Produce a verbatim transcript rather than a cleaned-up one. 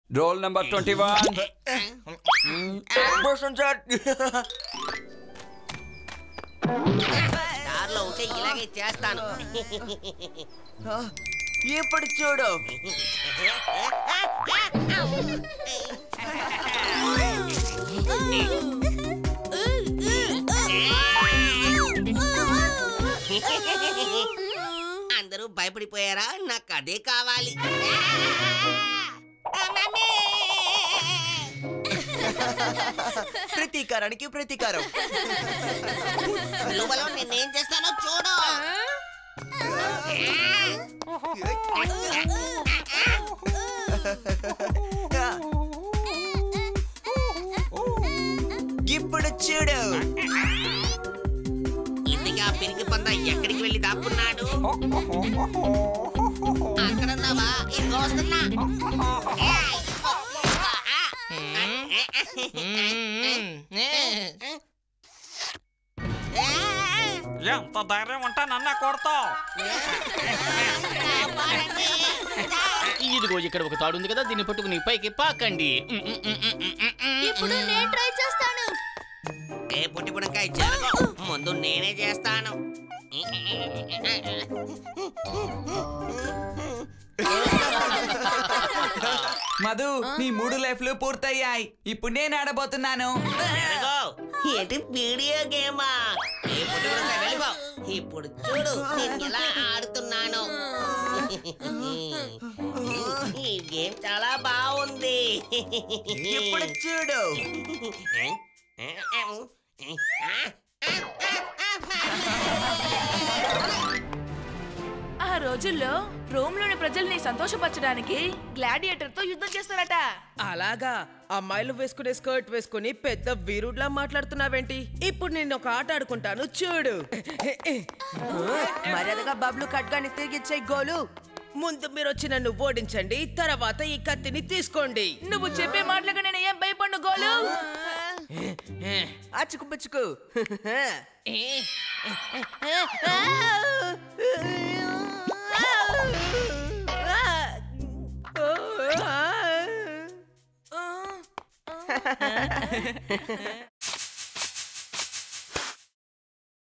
Roll number twenty one. దారిలో ఉంటే ఇలాగే చేస్తాను. ఇప్పుడు చూడు. అందరూ భయపడిపోయారా? నాకు అదే కావాలి. ప్రతీకారానికి ప్రతీకారం. నువ్వులో నేనేం చేస్తానో చూడు. ఇప్పుడు చూడు. ఇంటికి ఆ పిరికి పంద ఎక్కడికి వెళ్ళి దాక్కున్నాడు? అక్కడ ఉన్నావా? ఇదిగో వస్తున్నా. ఎంత ధైర్యం ఉంటా నన్న కొడతావు? ఇదిగో ఇక్కడ ఒక తాడు ఉంది కదా, దీన్ని పట్టుకుని పైకి పాకండి. ఇప్పుడు నేను ట్రై చేస్తాను. ఏ పుట్టి పుడకాయ జరగ, ముందు నేనే చేస్తాను. మధు, నీ మూడు లైఫ్లు పూర్తయ్యాయి. ఇప్పుడు నేను ఆడబోతున్నాను. ఏంటి వీడియో గేమా? ఏ పుట్టి పుడకాయ వెళ్ళిపో. ఇప్పుడు చూడు నేను ఎలా ఆడుతున్నాను. ఈ గేమ్ చాలా బాగుంది. ఇప్పుడు చూడు. ఆ రోజుల్లో రోమ్లోని ప్రజల్ని సంతోషపరచడానికి గ్లాడియేటర్ తో యుద్ధం చేస్తారట. అలాగా? అమ్మాయిలు వేసుకునే స్కర్ట్ వేసుకుని పెద్ద వీరుడ్లా మాట్లాడుతున్నావేంటి? ఇప్పుడు నేను ఒక ఆట ఆడుకుంటాను చూడు. మర్యాదగా బబ్లు కట్గాని తిరిగిచ్చే గోలు. ముందు మీరు వచ్చి నన్ను ఓడించండి, తర్వాత ఈ కత్తిని తీసుకోండి. నువ్వు చెప్పే మాటలకు నేను ఏం భయపడ్ను గోలు. అచ్చుకు పుచ్చుకు.